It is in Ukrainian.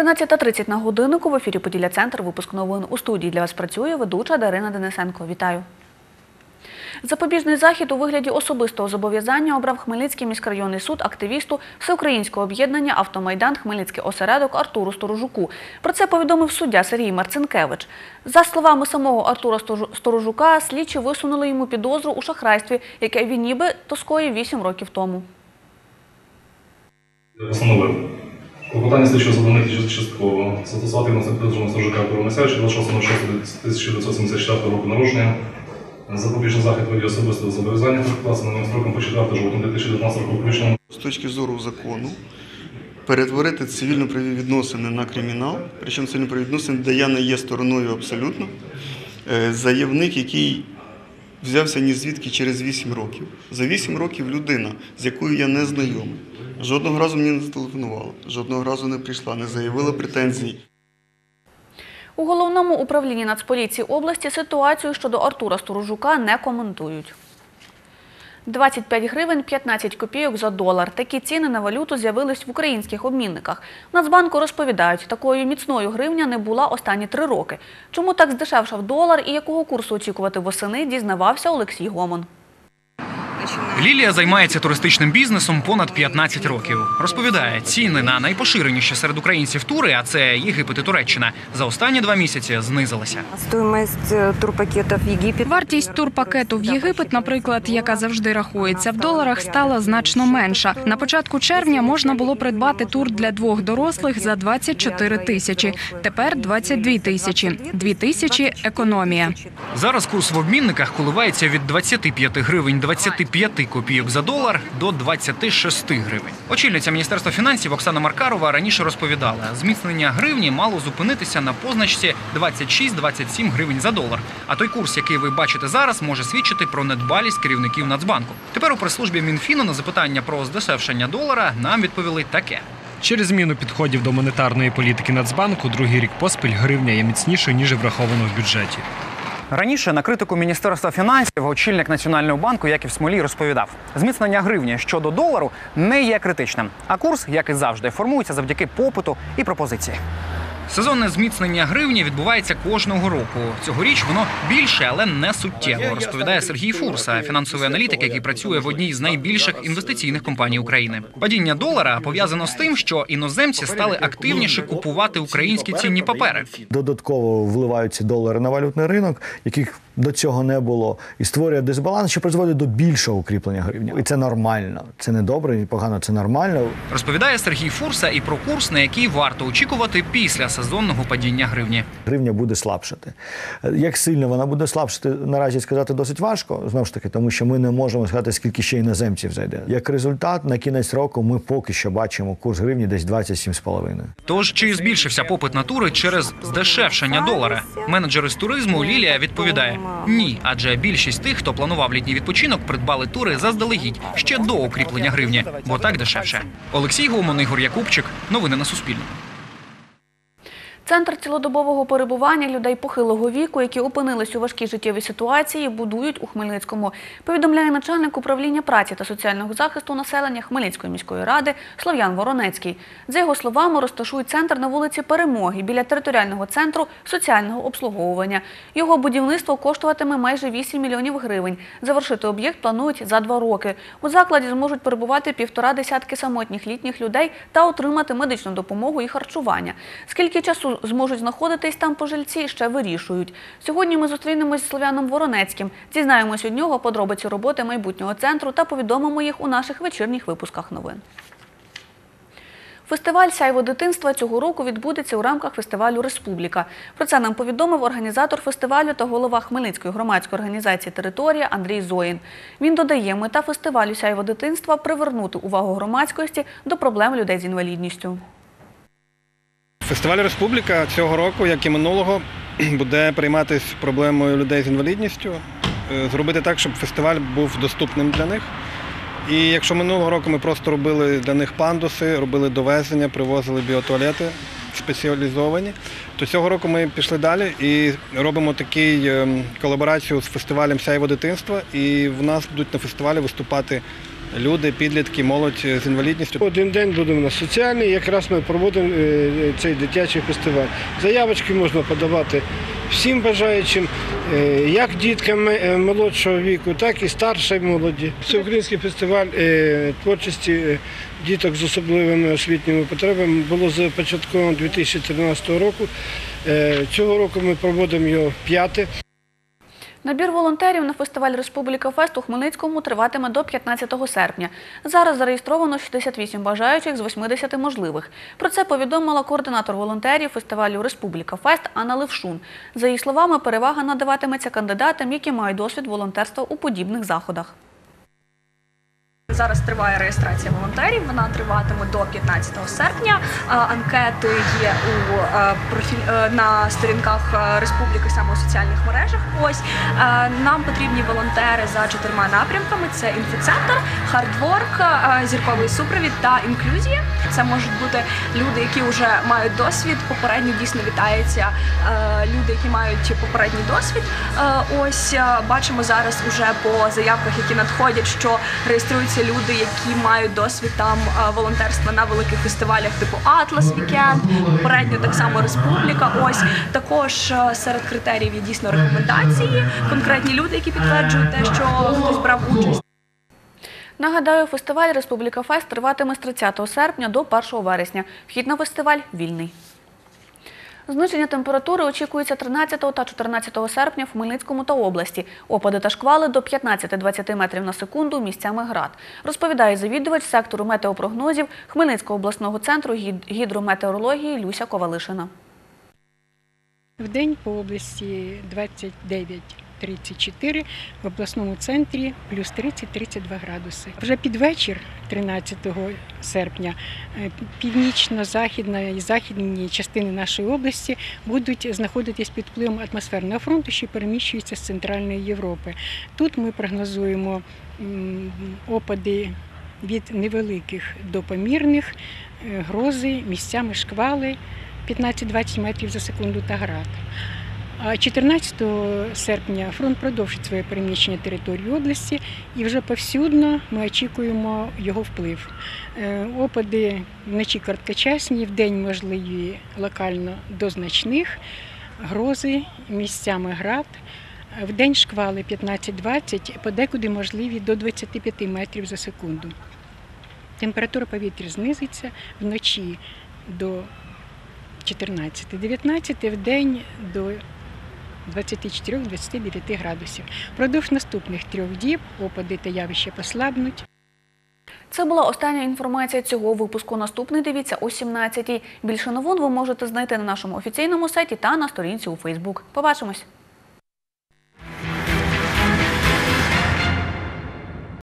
11:30 на годиннику. В ефірі «Поділля-центр». Випуск новин. У студії для вас працює ведуча Дарина Денисенко. Вітаю. Запобіжний захід у вигляді особистого зобов'язання обрав Хмельницький міськрайонний суд активісту Всеукраїнського об'єднання «Автомайдан. Хмельницький осередок» Артуру Сторожуку. Про це повідомив суддя Сергій Марцинкевич. За словами самого Артура Сторожука, слідчі висунули йому підозру у шахрайстві, яке він нібито скоїв 8 років тому. Постановив клопотання слідчого задовольнити частково, застосувати відносно підозрюваного Сторожука Артура Мойсевича 26.06.1964 року народження. Запобіжний захід у виді особистого зобов'язання вказаним строком по 4 жовтня 2019 року включно. З точки зору закону, перетворити цивільно-правові відносини на кримінал, причому цивільно-правові відносини, де я не є стороною абсолютно, заявник, який взявся ні звідки через 8 років. За 8 років людина, з якою я не знайомий, жодного разу мені не зателефонувала, жодного разу не прийшла, не заявила претензій. У Головному управлінні Нацполіції області ситуацію щодо Артура Сторожука не коментують. 25 гривень 15 копійок за долар. Такі ціни на валюту з'явились в українських обмінниках. В Нацбанку розповідають, такою міцною гривня не була останні 3 роки. Чому так здешевшав долар і якого курсу очікувати восени, дізнавався Олексій Гомон. Лілія займається туристичним бізнесом понад 15 років. Розповідає, ціни на найпоширеніші серед українців тури, а це Єгипет і Туреччина, за останні 2 місяці знизилися. Вартість турпакету в Єгипет, наприклад, яка завжди рахується в доларах, стала значно менша. На початку червня можна було придбати тур для 2 дорослих за 24 тисячі. Тепер 22 тисячі. 2 тисячі – економія. Зараз курс в обмінниках коливається від 25 гривень 25 копійок за долар до 26 гривень. Очільниця Міністерства фінансів Оксана Маркарова раніше розповідала, зміцнення гривні мало зупинитися на позначці 26-27 гривень за долар. А той курс, який ви бачите зараз, може свідчити про недбалість керівників Нацбанку. Тепер у прес-службі Мінфіну на запитання про здешевшення долара нам відповіли таке. Через зміну підходів до монетарної політики Нацбанку 2-й рік поспіль гривня є міцнішою, ніж враховано в бюджеті. Раніше на критику Міністерства фінансів очільник Національного банку Яків Смолій розповідав, зміцнення гривні щодо долару не є критичним, а курс, як і завжди, формується завдяки попиту і пропозиції. Сезонне зміцнення гривні відбувається кожного року. Цьогоріч воно більше, але не суттєво, розповідає Сергій Фурса, фінансовий аналітик, який працює в одній з найбільших інвестиційних компаній України. Падіння долара пов'язано з тим, що іноземці стали активніше купувати українські цінні папери. Додатково вливаються долари на валютний ринок, яких до цього не було, і створює дисбаланс, що призводить до більшого укріплення гривні. І це нормально. Це не добре, не погано, це нормально. Розповідає Сергій Фурса і про курс, на який варто очікувати після сезонного падіння гривні. Гривня буде слабшати. Як сильно вона буде слабшати, наразі сказати досить важко, знову ж таки, тому що ми не можемо сказати, скільки ще іноземців зайде. Як результат, на кінець року ми поки що бачимо курс гривні десь 27,5. Тож, чи збільшився попит на тури через здешевшення долара? Менеджери з туризму Лілія відповідає – ні, адже більшість тих, хто планував літній відпочинок, придбали тури заздалегідь, ще до укріплення гривні, бо так дешевше. Олексій Гомон, Ігор Якубчик. Новини на Суспільному. Центр цілодобового перебування людей похилого віку, які опинились у важкій життєвій ситуації, будують у Хмельницькому. Повідомляє начальник управління праці та соціального захисту населення Хмельницької міської ради Слов'ян Воронецький. За його словами, розташують центр на вулиці Перемоги, біля територіального центру соціального обслуговування. Його будівництво коштуватиме майже 8 мільйонів гривень. Завершити об'єкт планують за 2 роки. У закладі зможуть перебувати 1,5 десятки самотніх літніх людей та отримати медичну допомогу і харчування. Скільки часу зможуть знаходитись там пожильці, ще вирішують. Сьогодні ми зустрінемось з Слов'яном Воронецьким, дізнаємось від нього подробиці роботи майбутнього центру та повідомимо їх у наших вечірніх випусках новин. Фестиваль «Сяйво дитинства» цього року відбудеться у рамках фестивалю «Республіка». Про це нам повідомив організатор фестивалю та голова Хмельницької громадської організації «Територія» Андрій Зоїн. Він додає, мета фестивалю «Сяйво дитинства» – привернути увагу громадськості до проблем людей з інвалідністю. Фестиваль «Республіка» цього року, як і минулого, буде прийматися проблемою людей з інвалідністю, зробити так, щоб фестиваль був доступним для них. І якщо минулого року ми просто робили для них пандуси, робили довезення, привозили біотуалети спеціалізовані, то цього року ми пішли далі і робимо таку колаборацію з фестивалем «Сяйво дитинства». І в нас будуть на фестивалі виступати люди, підлітки, молодь з інвалідністю. Один день буде у нас соціальний, якраз ми проводимо цей дитячий фестиваль. Заявочки можна подавати всім бажаючим, як діткам молодшого віку, так і старшої молоді. Всеукраїнський фестиваль творчості діток з особливими освітніми потребами було започатковано 2013 року. Цього року ми проводимо його вп'яте. Набір волонтерів на фестиваль «Республіка Фест» у Хмельницькому триватиме до 15 серпня. Зараз зареєстровано 68 бажаючих з 80 можливих. Про це повідомила координатор волонтерів фестивалю «Республіка Фест» Анна Левшун. За її словами, перевага надаватиметься кандидатам, які мають досвід волонтерства у подібних заходах. Зараз триває реєстрація волонтерів, вона триватиме до 15 серпня. Анкети є на сторінках Республіки, саме у соціальних мережах. Ось нам потрібні волонтери за 4 напрямками: це інфоцентр, хардворк, зірковий супровід та інклюзія. Це можуть бути люди, які вже мають досвід, попередньо дійсно вітається люди, які мають попередній досвід. Ось бачимо зараз уже по заявках, які надходять, що реєструються люди, які мають досвід там волонтерства на великих фестивалях типу Атлас Вікенд, попередньо так само Республіка. Ось також серед критеріїв є дійсно рекомендації, конкретні люди, які підтверджують те, що хтось брав участь. Нагадаю, фестиваль «Республіка Фест» триватиме з 30 серпня до 1 вересня. Вхід на фестиваль вільний. Зниження температури очікується 13 та 14 серпня в Хмельницькому та області. Опади та шквали до 15-20 метрів на секунду, місцями град. Розповідає завідувач сектору метеопрогнозів Хмельницького обласного центру гідрометеорології Люся Ковалишина. Вдень по області 29-34, в обласному центрі плюс 30-32 градуси. Вже під вечір 13 серпня північно-західна і західні частини нашої області будуть знаходитись під впливом атмосферного фронту, що переміщується з Центральної Європи. Тут ми прогнозуємо опади від невеликих до помірних, грози, місцями шквали 15-20 метрів за секунду та град. 14 серпня фронт продовжить своє переміщення території області і вже повсюдно ми очікуємо його вплив. Опади вночі короткочасні, вдень можливі локально до значних, грози, місцями град, вдень шквали 15-20, подекуди можливі до 25 метрів за секунду. Температура повітря знизиться вночі до 14-19, вдень до 24-29 градусів. Впродовж наступних 3 діб опади та явища послабнуть. Це була остання інформація цього випуску. Наступний дивіться о 17-й. Більше новин ви можете знайти на нашому офіційному сайті та на сторінці у Фейсбук. Побачимось!